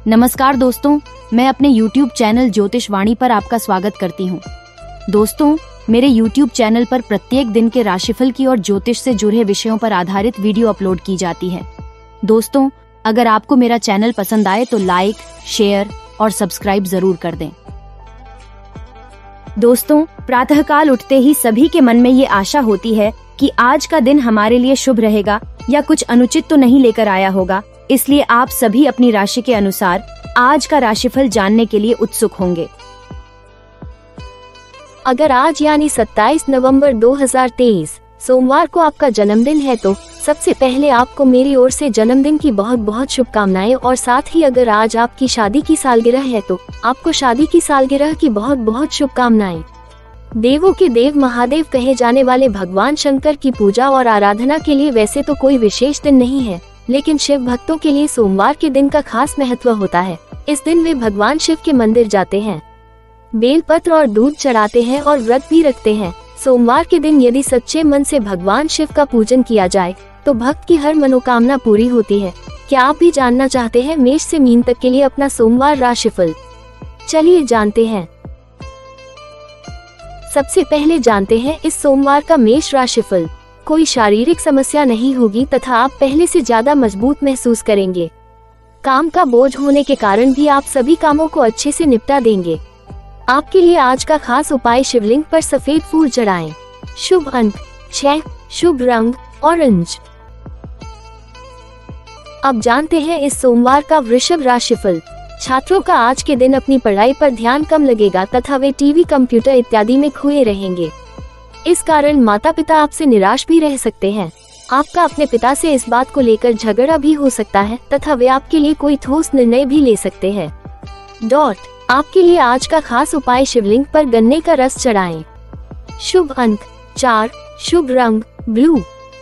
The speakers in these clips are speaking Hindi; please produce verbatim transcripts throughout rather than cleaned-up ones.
नमस्कार दोस्तों, मैं अपने YouTube चैनल ज्योतिष वाणी पर आपका स्वागत करती हूँ। दोस्तों, मेरे YouTube चैनल पर प्रत्येक दिन के राशिफल की और ज्योतिष से जुड़े विषयों पर आधारित वीडियो अपलोड की जाती है। दोस्तों, अगर आपको मेरा चैनल पसंद आए तो लाइक, शेयर और सब्सक्राइब जरूर कर दें। दोस्तों, प्रातःकाल उठते ही सभी के मन में ये आशा होती है कि आज का दिन हमारे लिए शुभ रहेगा या कुछ अनुचित तो नहीं लेकर आया होगा, इसलिए आप सभी अपनी राशि के अनुसार आज का राशिफल जानने के लिए उत्सुक होंगे। अगर आज यानी सत्ताईस नवंबर दो हज़ार तेईस सोमवार को आपका जन्मदिन है तो सबसे पहले आपको मेरी ओर से जन्मदिन की बहुत बहुत शुभकामनाएं, और साथ ही अगर आज आपकी शादी की सालगिरह है तो आपको शादी की सालगिरह की बहुत बहुत शुभकामनाएं। देवों के देव महादेव कहे जाने वाले भगवान शंकर की पूजा और आराधना के लिए वैसे तो कोई विशेष दिन नहीं है, लेकिन शिव भक्तों के लिए सोमवार के दिन का खास महत्व होता है। इस दिन वे भगवान शिव के मंदिर जाते हैं, बेलपत्र और दूध चढ़ाते हैं और व्रत भी रखते हैं। सोमवार के दिन यदि सच्चे मन से भगवान शिव का पूजन किया जाए तो भक्त की हर मनोकामना पूरी होती है। क्या आप भी जानना चाहते हैं मेष से मीन तक के लिए अपना सोमवार राशिफल? चलिए जानते हैं। सबसे पहले जानते हैं इस सोमवार का मेष राशिफल। कोई शारीरिक समस्या नहीं होगी तथा आप पहले से ज्यादा मजबूत महसूस करेंगे। काम का बोझ होने के कारण भी आप सभी कामों को अच्छे से निपटा देंगे। आपके लिए आज का खास उपाय शिवलिंग पर सफेद फूल चढ़ाएं। शुभ अंक छह, शुभ रंग ऑरेंज। अब जानते हैं इस सोमवार का वृषभ राशिफल। छात्रों का आज के दिन अपनी पढ़ाई पर ध्यान कम लगेगा तथा वे टीवी, कंप्यूटर इत्यादि में खोए रहेंगे। इस कारण माता पिता आपसे निराश भी रह सकते हैं। आपका अपने पिता से इस बात को लेकर झगड़ा भी हो सकता है तथा वे आपके लिए कोई ठोस निर्णय भी ले सकते हैं। डॉट आपके लिए आज का खास उपाय शिवलिंग पर गन्ने का रस चढ़ाएं। शुभ अंक चार, शुभ रंग ब्लू।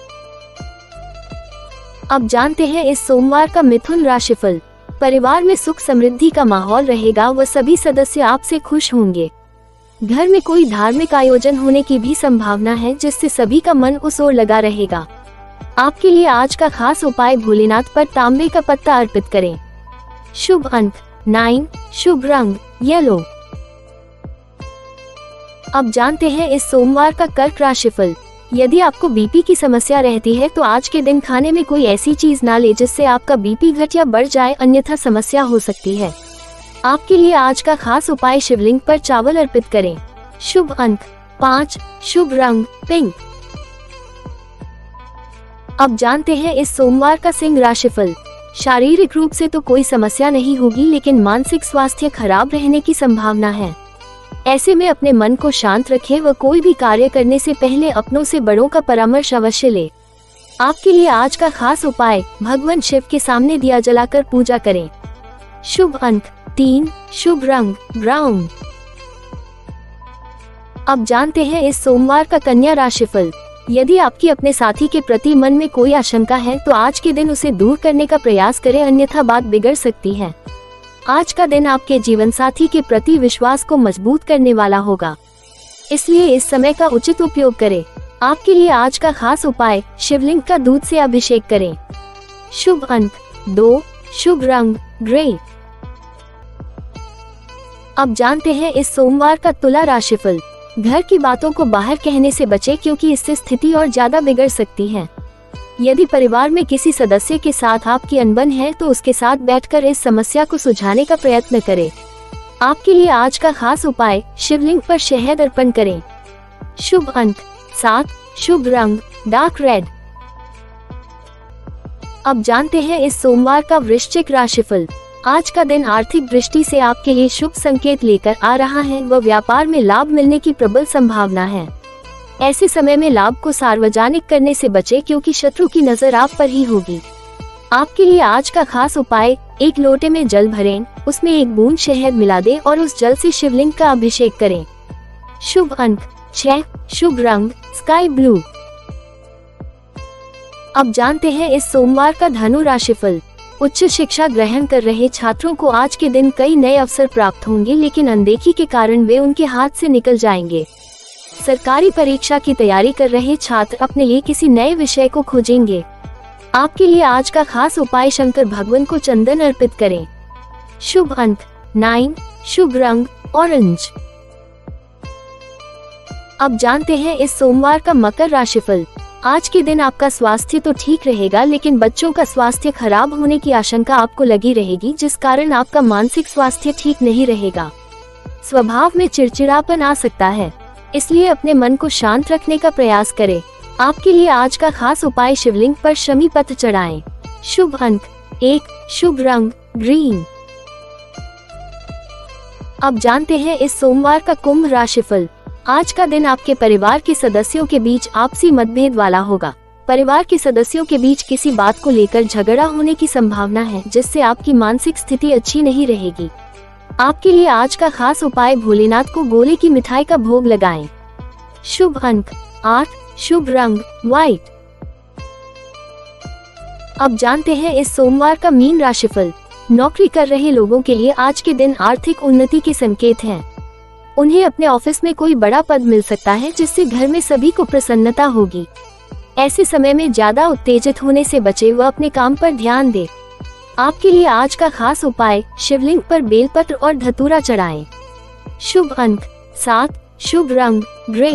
अब जानते हैं इस सोमवार का मिथुन राशिफल। परिवार में सुख समृद्धि का माहौल रहेगा व सभी सदस्य आपसे खुश होंगे। घर में कोई धार्मिक आयोजन होने की भी संभावना है, जिससे सभी का मन उस ओर लगा रहेगा। आपके लिए आज का खास उपाय भोलेनाथ पर तांबे का पत्ता अर्पित करें। शुभ अंक नाइन, शुभ रंग येलो। अब जानते हैं इस सोमवार का कर्क राशिफल। यदि आपको बीपी की समस्या रहती है तो आज के दिन खाने में कोई ऐसी चीज ना ले जिससे आपका बीपी घट या बढ़ जाए, अन्यथा समस्या हो सकती है। आपके लिए आज का खास उपाय शिवलिंग पर चावल अर्पित करें। शुभ अंक पाँच, शुभ रंग पिंक। अब जानते हैं इस सोमवार का सिंह राशिफल। शारीरिक रूप से तो कोई समस्या नहीं होगी, लेकिन मानसिक स्वास्थ्य खराब रहने की संभावना है। ऐसे में अपने मन को शांत रखें व कोई भी कार्य करने से पहले अपनों से बड़ों का परामर्श अवश्य ले। आपके लिए आज का खास उपाय भगवान शिव के सामने दिया जलाकर पूजा करें। शुभ अंक तीन, शुभ रंग ब्राउन। अब जानते हैं इस सोमवार का कन्या राशिफल। यदि आपकी अपने साथी के प्रति मन में कोई आशंका है तो आज के दिन उसे दूर करने का प्रयास करें, अन्यथा बात बिगड़ सकती है। आज का दिन आपके जीवन साथी के प्रति विश्वास को मजबूत करने वाला होगा, इसलिए इस समय का उचित उपयोग करें। आपके लिए आज का खास उपाय शिवलिंग का दूध से अभिषेक करें। शुभ अंक दो, शुभ रंग ग्रे। अब जानते हैं इस सोमवार का तुला राशिफल। घर की बातों को बाहर कहने से बचें, क्योंकि इससे स्थिति और ज्यादा बिगड़ सकती है। यदि परिवार में किसी सदस्य के साथ आपकी अनबन है तो उसके साथ बैठकर इस समस्या को सुलझाने का प्रयत्न करें। आपके लिए आज का खास उपाय शिवलिंग पर शहद अर्पण करें। शुभ अंक सात, शुभ रंग डार्क रेड। अब जानते हैं इस सोमवार का वृश्चिक राशिफल। आज का दिन आर्थिक दृष्टि से आपके लिए शुभ संकेत लेकर आ रहा है व व्यापार में लाभ मिलने की प्रबल संभावना है। ऐसे समय में लाभ को सार्वजनिक करने से बचें, क्योंकि शत्रु की नजर आप पर ही होगी। आपके लिए आज का खास उपाय एक लोटे में जल भरें, उसमें एक बूंद शहद मिला दें और उस जल से शिवलिंग का अभिषेक करें। शुभ अंक छह, शुभ रंग स्काई ब्लू। अब जानते हैं इस सोमवार का धनु राशिफल। उच्च शिक्षा ग्रहण कर रहे छात्रों को आज के दिन कई नए अवसर प्राप्त होंगे, लेकिन अनदेखी के कारण वे उनके हाथ से निकल जाएंगे। सरकारी परीक्षा की तैयारी कर रहे छात्र अपने लिए किसी नए विषय को खोजेंगे। आपके लिए आज का खास उपाय शंकर भगवान को चंदन अर्पित करें। शुभ अंक नाइन, शुभ रंग ऑरेंज। अब जानते हैं इस सोमवार का मकर राशिफल। आज के दिन आपका स्वास्थ्य तो ठीक रहेगा, लेकिन बच्चों का स्वास्थ्य खराब होने की आशंका आपको लगी रहेगी, जिस कारण आपका मानसिक स्वास्थ्य ठीक नहीं रहेगा। स्वभाव में चिड़चिड़ापन आ सकता है, इसलिए अपने मन को शांत रखने का प्रयास करें। आपके लिए आज का खास उपाय शिवलिंग पर शमी पत्र चढ़ाएं। शुभ अंक एक, शुभ रंग ग्रीन। अब जानते हैं इस सोमवार का कुंभ राशिफल। आज का दिन आपके परिवार के सदस्यों के बीच आपसी मतभेद वाला होगा। परिवार के सदस्यों के बीच किसी बात को लेकर झगड़ा होने की संभावना है, जिससे आपकी मानसिक स्थिति अच्छी नहीं रहेगी। आपके लिए आज का खास उपाय भोलेनाथ को गोले की मिठाई का भोग लगाएं। शुभ अंक आठ, शुभ रंग व्हाइट। अब जानते हैं इस सोमवार का मीन राशिफल। नौकरी कर रहे लोगों के लिए आज के दिन आर्थिक उन्नति के संकेत हैं। उन्हें अपने ऑफिस में कोई बड़ा पद मिल सकता है, जिससे घर में सभी को प्रसन्नता होगी। ऐसे समय में ज्यादा उत्तेजित होने से बचे व अपने काम पर ध्यान दें। आपके लिए आज का खास उपाय शिवलिंग पर बेलपत्र और धतूरा चढ़ाएं। शुभ अंक सात, शुभ रंग ग्रे।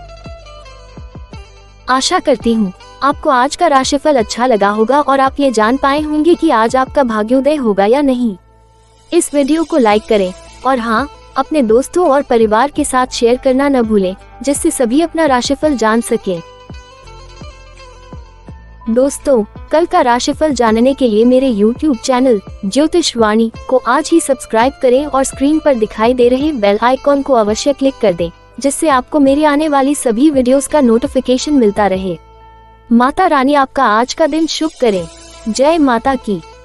आशा करती हूँ आपको आज का राशिफल अच्छा लगा होगा और आप ये जान पाए होंगे कि आज आपका भाग्योदय होगा या नहीं। इस वीडियो को लाइक करें और हाँ, अपने दोस्तों और परिवार के साथ शेयर करना न भूलें, जिससे सभी अपना राशिफल जान सकें। दोस्तों, कल का राशिफल जानने के लिए मेरे यूट्यूब चैनल ज्योतिष वाणी को आज ही सब्सक्राइब करें और स्क्रीन पर दिखाई दे रहे बेल आइकॉन को अवश्य क्लिक कर दें, जिससे आपको मेरे आने वाली सभी वीडियोस का नोटिफिकेशन मिलता रहे। माता रानी आपका आज का दिन शुभ करे। जय माता की।